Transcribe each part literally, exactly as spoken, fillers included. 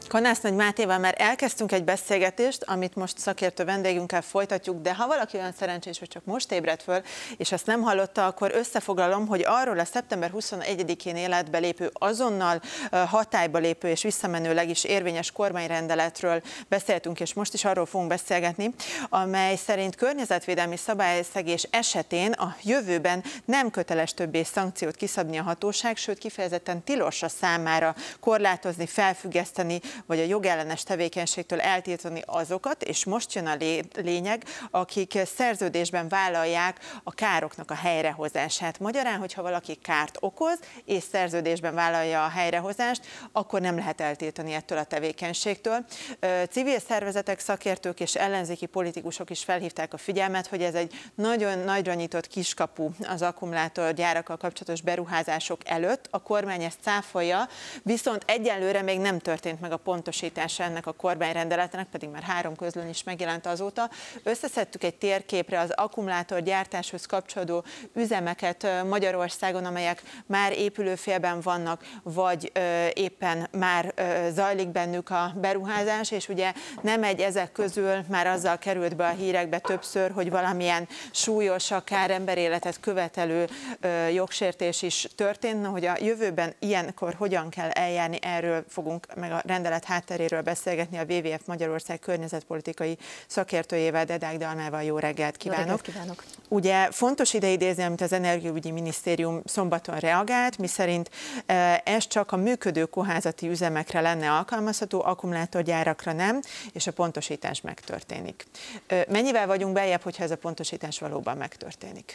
Kanász Nagy Mátéval már elkezdtünk egy beszélgetést, amit most szakértő vendégünkkel folytatjuk, de ha valaki olyan szerencsés, hogy csak most ébredt föl, és azt nem hallotta, akkor összefoglalom, hogy arról a szeptember huszonegyedikén életbe lépő, azonnal hatályba lépő és visszamenőleg is érvényes kormányrendeletről beszéltünk, és most is arról fogunk beszélgetni, amely szerint környezetvédelmi szabályszegés esetén a jövőben nem köteles többé szankciót kiszabni a hatóság, sőt kifejezetten tilos a számára korlátozni, felfüggeszteni, vagy a jogellenes tevékenységtől eltiltani azokat, és most jön a lényeg, akik szerződésben vállalják a károknak a helyrehozását. Magyarán, hogyha valaki kárt okoz, és szerződésben vállalja a helyrehozást, akkor nem lehet eltiltani ettől a tevékenységtől. Civil szervezetek, szakértők és ellenzéki politikusok is felhívták a figyelmet, hogy ez egy nagyon nagyra nyitott kiskapu az akkumulátorgyárakkal kapcsolatos beruházások előtt. A kormány ezt cáfolja, viszont egyelőre még nem történt meg a pontosítása ennek a kormányrendeletnek, pedig már három közlöny is megjelent azóta. Összeszedtük egy térképre az akkumulátorgyártáshoz kapcsolódó üzemeket Magyarországon, amelyek már épülőfélben vannak, vagy éppen már zajlik bennük a beruházás, és ugye nem egy ezek közül már azzal került be a hírekbe többször, hogy valamilyen súlyos, akár emberéletet követelő jogsértés is történt, hogy a jövőben ilyenkor hogyan kell eljárni, erről fogunk meg a rendelet hátteréről beszélgetni a dupla vé vé ef Magyarország környezetpolitikai szakértőjével, Dedák Dalmával. Jó reggelt kívánok! Jó reggelt kívánok! Ugye fontos ide idézni, amit az Energiaügyi Minisztérium szombaton reagált, miszerint ez csak a működő kohászati üzemekre lenne alkalmazható, akkumulátorgyárakra nem, és a pontosítás megtörténik. Mennyivel vagyunk beljebb, hogyha ez a pontosítás valóban megtörténik?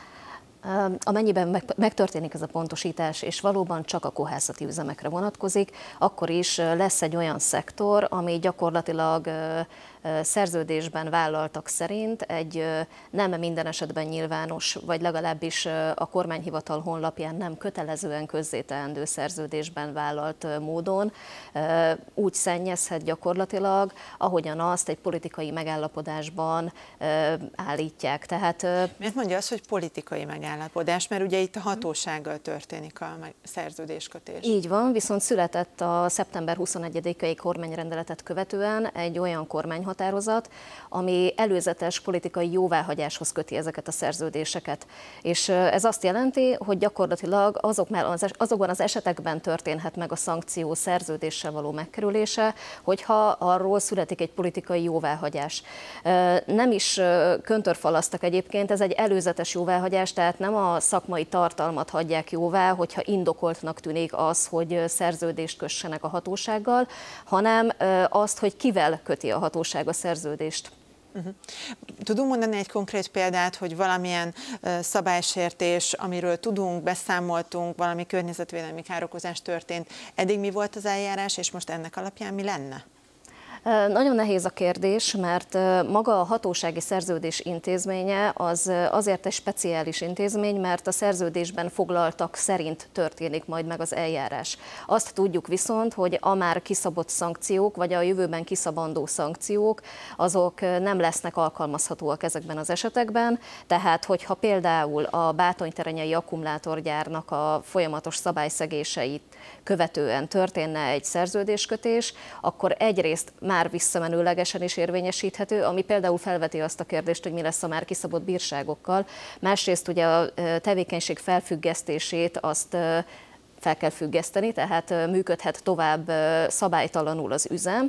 Amennyiben megtörténik ez a pontosítás, és valóban csak a kohászati üzemekre vonatkozik, akkor is lesz egy olyan szektor, ami gyakorlatilag szerződésben vállaltak szerint egy nem minden esetben nyilvános, vagy legalábbis a kormányhivatal honlapján nem kötelezően közzéteendő szerződésben vállalt módon úgy szennyezhet gyakorlatilag, ahogyan azt egy politikai megállapodásban állítják. Tehát, miért mondja azt, hogy politikai megállapodás, mert ugye itt a hatósággal történik a szerződéskötés? Így van, viszont született a szeptember huszonegyedikei kormányrendeletet követően egy olyan kormányhatározat, határozat, ami előzetes politikai jóváhagyáshoz köti ezeket a szerződéseket. És ez azt jelenti, hogy gyakorlatilag azok, azokban az esetekben történhet meg a szankció szerződéssel való megkerülése, hogyha arról születik egy politikai jóváhagyás. Nem is köntörfalasztak egyébként, ez egy előzetes jóváhagyás, tehát nem a szakmai tartalmat hagyják jóvá, hogyha indokoltnak tűnik az, hogy szerződést kössenek a hatósággal, hanem azt, hogy kivel köti a hatóság a szerződést. Uh-huh. Tudunk mondani egy konkrét példát, hogy valamilyen uh, szabálysértés, amiről tudunk, beszámoltunk, valami környezetvédelmi károkozás történt, eddig mi volt az eljárás, és most ennek alapján mi lenne? Nagyon nehéz a kérdés, mert maga a hatósági szerződés intézménye az azért egy speciális intézmény, mert a szerződésben foglaltak szerint történik majd meg az eljárás. Azt tudjuk viszont, hogy a már kiszabott szankciók, vagy a jövőben kiszabandó szankciók, azok nem lesznek alkalmazhatóak ezekben az esetekben, tehát hogyha például a bátonyterenyei akkumulátorgyárnak a folyamatos szabályszegéseit követően történne egy szerződéskötés, akkor egyrészt már visszamenőlegesen is érvényesíthető, ami például felveti azt a kérdést, hogy mi lesz a már kiszabott bírságokkal. Másrészt ugye a tevékenység felfüggesztését azt fel kell függeszteni, tehát működhet tovább szabálytalanul az üzem,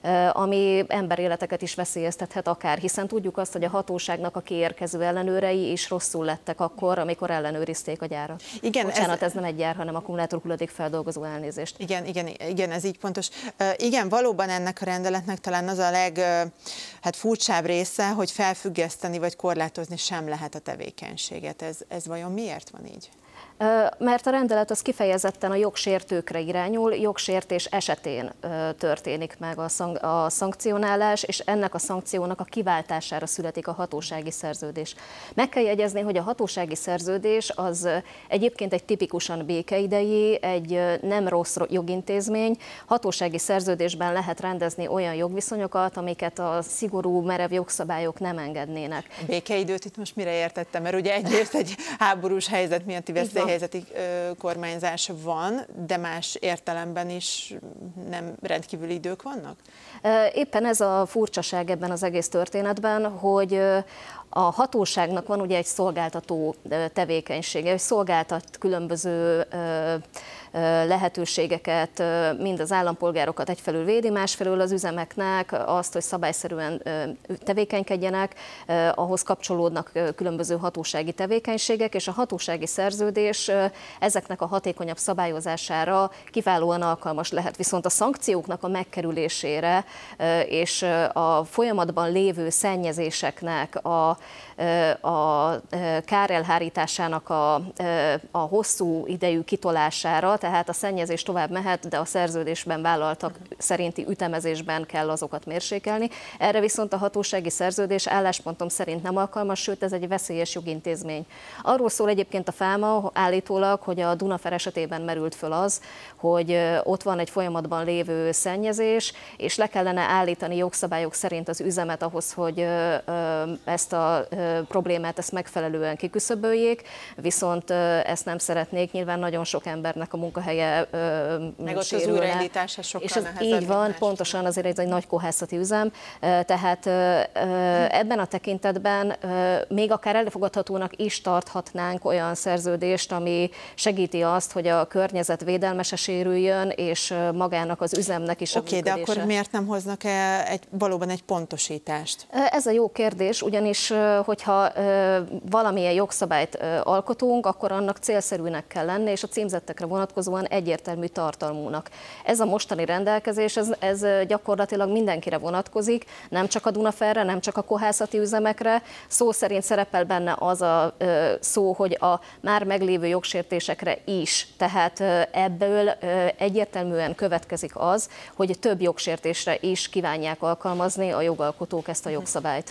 ami emberéleteket is veszélyeztethet akár, hiszen tudjuk azt, hogy a hatóságnak a kiérkező ellenőrei is rosszul lettek akkor, amikor ellenőrizték a gyárat. Igen, Bocsánat, ez... ez nem egy gyár, hanem akkumulátorhulladék feldolgozó, elnézést. Igen, igen, igen, ez így pontos. Igen, valóban ennek a rendeletnek talán az a leg hát furcsább része, hogy felfüggeszteni vagy korlátozni sem lehet a tevékenységet. Ez, ez vajon miért van így? Mert a rendelet az kifejezetten a jogsértőkre irányul, jogsértés esetén történik meg a, szank a szankcionálás, és ennek a szankciónak a kiváltására születik a hatósági szerződés. Meg kell jegyezni, hogy a hatósági szerződés az egyébként egy tipikusan békeidei, egy nem rossz jogintézmény. Hatósági szerződésben lehet rendezni olyan jogviszonyokat, amiket a szigorú, merev jogszabályok nem engednének. A békeidőt itt most mire értettem? Mert ugye egyrészt egy háborús helyzet miatti veszély helyzeti kormányzás van, de más értelemben is nem rendkívüli idők vannak? Éppen ez a furcsaság ebben az egész történetben, hogy a hatóságnak van ugye egy szolgáltató tevékenysége, hogy szolgáltat különböző lehetőségeket, mind az állampolgárokat egyfelől védi, másfelől az üzemeknek azt, hogy szabályszerűen tevékenykedjenek, ahhoz kapcsolódnak különböző hatósági tevékenységek, és a hatósági szerződés ezeknek a hatékonyabb szabályozására kiválóan alkalmas lehet. Viszont a szankcióknak a megkerülésére és a folyamatban lévő szennyezéseknek a a kárelhárításának a, a hosszú idejű kitolására, tehát a szennyezés tovább mehet, de a szerződésben vállaltak szerinti ütemezésben kell azokat mérsékelni. Erre viszont a hatósági szerződés álláspontom szerint nem alkalmas, sőt ez egy veszélyes jogintézmény. Arról szól egyébként a fáma állítólag, hogy a Dunafer esetében merült föl az, hogy ott van egy folyamatban lévő szennyezés, és le kellene állítani jogszabályok szerint az üzemet ahhoz, hogy ezt a problémát ezt megfelelően kiküszöböljék, viszont ezt nem szeretnék, nyilván nagyon sok embernek a munkahelye meg ott az újraindítása sokkal és ez nehezebb. így van, pontosan azért ez egy nagy kohászati üzem, tehát ebben a tekintetben még akár elfogadhatónak is tarthatnánk olyan szerződést, ami segíti azt, hogy a környezet védelmese sérüljön, és magának az üzemnek is a Oké, okay, de akkor miért nem hoznak -e egy, valóban egy pontosítást? Ez a jó kérdés, ugyanis hogyha valamilyen jogszabályt alkotunk, akkor annak célszerűnek kell lenni, és a címzettekre vonatkozóan egyértelmű tartalmúnak. Ez a mostani rendelkezés, ez, ez gyakorlatilag mindenkire vonatkozik, nem csak a Dunaferre, nem csak a kohászati üzemekre. Szó szerint szerepel benne az a szó, hogy a már meglévő jogsértésekre is. Tehát ebből egyértelműen következik az, hogy több jogsértésre is kívánják alkalmazni a jogalkotók ezt a jogszabályt.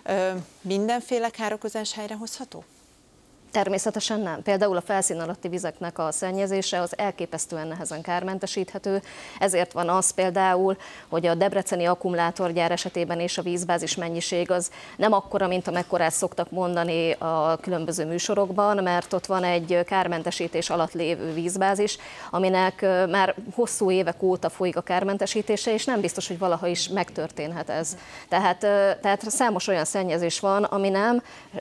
Mindenféle károkozás helyrehozható? Természetesen nem. Például a felszín alatti vizeknek a szennyezése az elképesztően nehezen kármentesíthető. Ezért van az például, hogy a debreceni akkumulátorgyár esetében és a vízbázis mennyiség az nem akkora, mint amekkorát szoktak mondani a különböző műsorokban, mert ott van egy kármentesítés alatt lévő vízbázis, aminek már hosszú évek óta folyik a kármentesítése, és nem biztos, hogy valaha is megtörténhet ez. Tehát, tehát számos olyan szennyezés van, ami nem,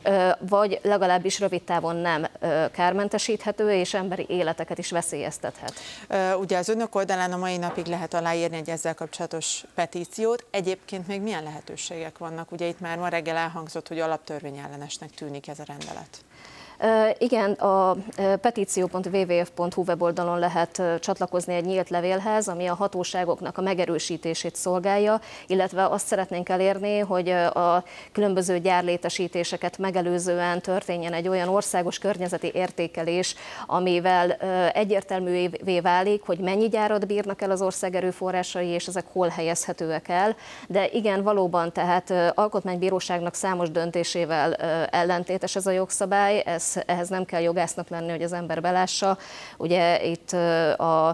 vagy legalábbis rövid távon nem kármentesíthető, és emberi életeket is veszélyeztethet. Ugye az önök oldalán a mai napig lehet aláírni egy ezzel kapcsolatos petíciót. Egyébként még milyen lehetőségek vannak? Ugye itt már ma reggel elhangzott, hogy alaptörvényellenesnek tűnik ez a rendelet. Igen, a petíció pont w w f pont hu weboldalon lehet csatlakozni egy nyílt levélhez, ami a hatóságoknak a megerősítését szolgálja, illetve azt szeretnénk elérni, hogy a különböző gyárlétesítéseket megelőzően történjen egy olyan országos környezeti értékelés, amivel egyértelművé válik, hogy mennyi gyárat bírnak el az ország erőforrásai, és ezek hol helyezhetőek el. De igen, valóban, tehát alkotmánybíróságnak számos döntésével ellentétes ez a jogszabály, ez ehhez nem kell jogásznak lenni, hogy az ember belássa. Ugye itt a,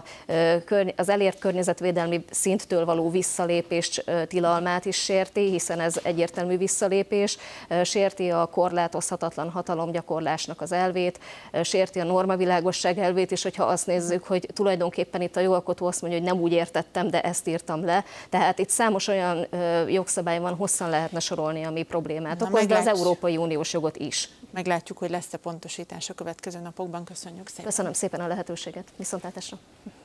az elért környezetvédelmi szinttől való visszalépés tilalmát is sérti, hiszen ez egyértelmű visszalépés, sérti a korlátozhatatlan hatalomgyakorlásnak az elvét, sérti a normavilágosság elvét is, hogyha azt nézzük, hogy tulajdonképpen itt a jogalkotó azt mondja, hogy nem úgy értettem, de ezt írtam le. Tehát itt számos olyan jogszabály van, hosszan lehetne sorolni, ami problémát okoz, de az Európai Uniós jogot is. Meglátjuk, hogy lesz-e pontosítás a következő napokban. Köszönjük szépen. Köszönöm szépen a lehetőséget. Viszontlátásra.